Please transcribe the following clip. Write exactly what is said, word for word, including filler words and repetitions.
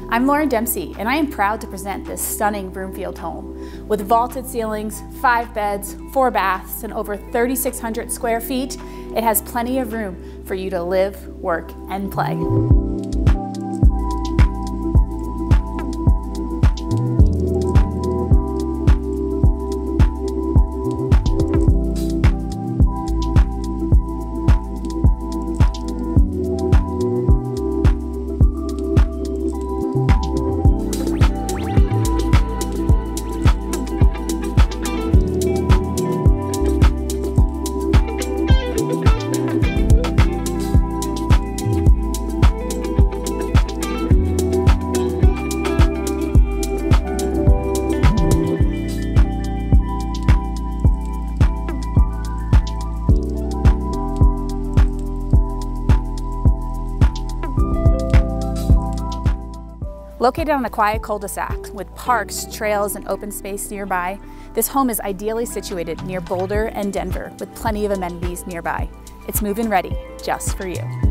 I'm Lauryn Dempsey, and I am proud to present this stunning Broomfield home. With vaulted ceilings, five beds, four baths, and over thirty-six hundred square feet, it has plenty of room for you to live, work, and play. Located on a quiet cul-de-sac with parks, trails, and open space nearby, this home is ideally situated near Boulder and Denver with plenty of amenities nearby. It's move-in ready just for you.